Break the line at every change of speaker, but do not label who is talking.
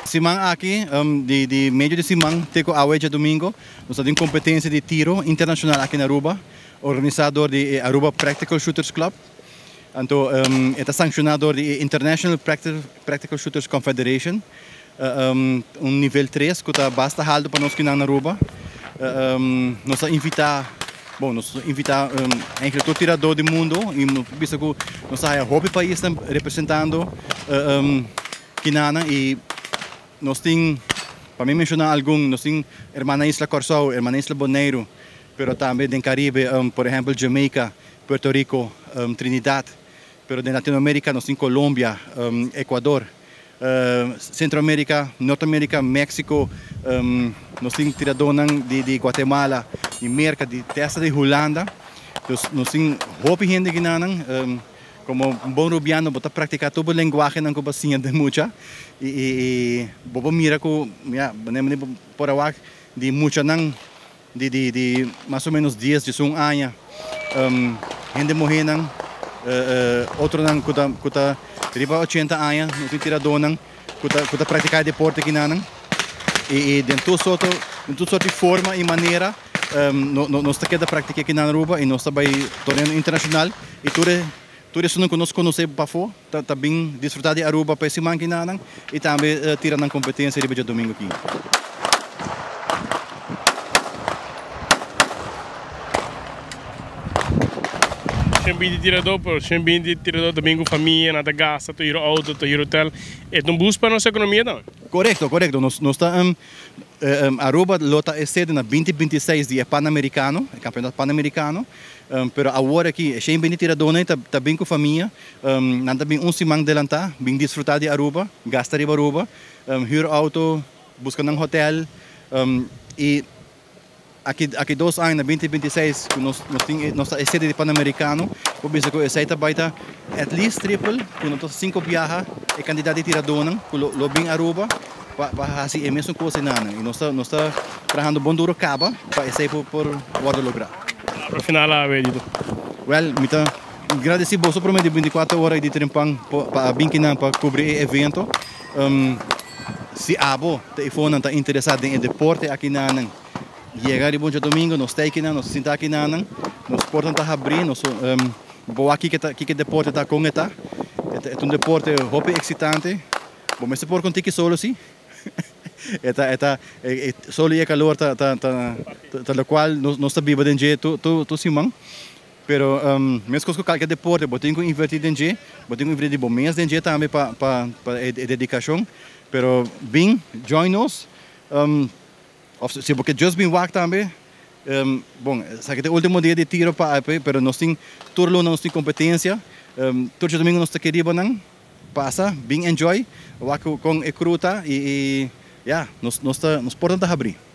Simang aqui, de meio de Simang, teco Aweja domingo, nós temos competência de tiro internacional aqui na Aruba, organizador de Aruba Practical Shooters Club. Então, é sancionador de International Practical Shooters Confederation, nível 3, que está basta haldo para nós que na Aruba. Nós invitar, eigenlijk todo tirador do mundo, e visto que nós temos hobby país representando Kinana e nós temos, para mim mencionar algum, nós temos Hermana Isla Corsao, Hermana Isla Bonaire, pero também no Caribe, por exemplo, Jamaica, Puerto Rico, Trinidad, pero de Latinoamérica nós temos Colômbia, Equador, Centroamérica, Norteamérica, México, nós temos tiradores de Guatemala, de Merca, de Testa de Holanda, nós temos hobby gente que como um bom rubiano, bota praticar todo o linguagem não cobacinha de muita e bobo mira com por awak de muita não de mais ou menos 10 de um ano gente morrer não outro não kuta riba 80 anos não tem tirador não kuta praticar deporte que não e dentro de forma e maneira nós está queda prática aqui na Aruba e nós está vai torneio internacional e tudo isso não conhecemos para fora, está bem desfrutar de Aruba para esse manque e também tirar na competência de domingo aqui.
Sempre de tirador domingo família, nada gasta, tu ir auto, tu ir hotel, é boost para nossa economia não?
Correto. Nós está Aruba lota é sede na 2026 de Pan-Americano, campeonato Pan-Americano. Pero agora aqui, é bem tirador, tá bem com a família, nada bem semana adelantar, bem desfrutar de Aruba, gastar de Aruba, auto, buscando um hotel, e aqui 2 anos, na 2026, nós é sede de Pan-Americano, eu penso que essa vai estar at least triple, que nós 5 viaja, é candidato de tirador, que lo bem Aruba, para fazer a mesma coisa, e nós está trabalhando bom duro caba, para esse por lograr.
Para final a Edito.
Well, mita agradecer bolso por de 24 horas de trempang para binkinan para cobrir o evento. Se abo telefone está interessado em deporte aqui na chegar de bom domingo, nós está aqui nós senta aqui na nós portam tá abrir, nós vou aqui que deporte tá com é um deporte hobby excitante. Bom, mas se por contigo solo sim. Solo e calor lo qual não está vivo dentro tu Simão, pero mesmo com qualquer deporte, botem que invertir dentro, botem que invertir bom mês dentro também para dedicação, pero bem join us, se porque just been walk também, bom, sabe que é o último dia de tiro para pero nós tem turno nós tem competência, todo domingo nós está querido não passa, bem enjoy, walk com a cruta e nos portam a abrir.